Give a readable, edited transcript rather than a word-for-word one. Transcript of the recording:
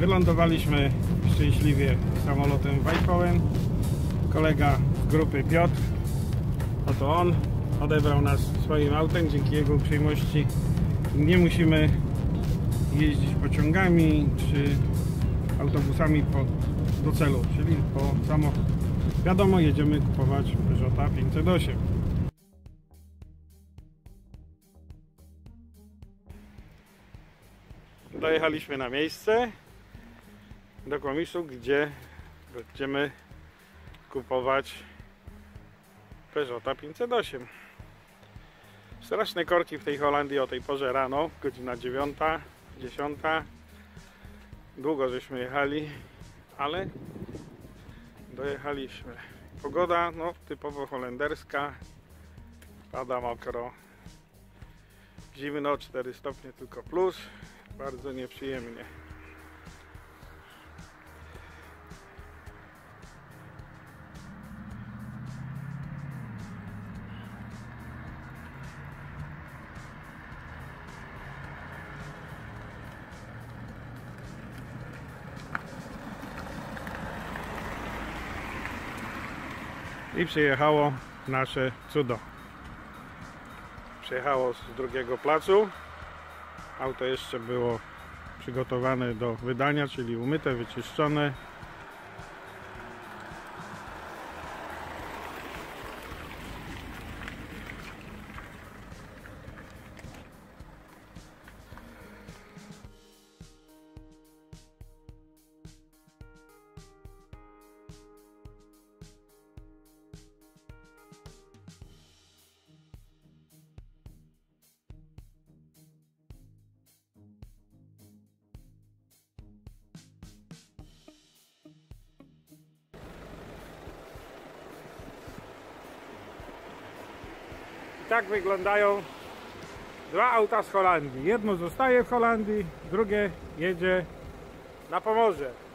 Wylądowaliśmy szczęśliwie samolotem w Eindhoven. Kolega z grupy Piotr, oto on, odebrał nas swoim autem. Dzięki jego uprzejmości nie musimy jeździć pociągami czy autobusami do celu, czyli wiadomo, jedziemy kupować Peugeota 508. Dojechaliśmy na miejsce do komisu, gdzie będziemy kupować Peugeota 508. Straszne korki w tej Holandii o tej porze rano, godzina 9, 10. Długo żeśmy jechali, ale dojechaliśmy. Pogoda no typowo holenderska, pada mokro, zimno, 4 stopnie tylko plus, bardzo nieprzyjemnie. I przyjechało nasze cudo. Przyjechało z drugiego placu. Auto jeszcze było przygotowane do wydania, czyli umyte, wyczyszczone. Tak wyglądają dwa auta z Holandii. Jedno zostaje w Holandii, drugie jedzie na Pomorze.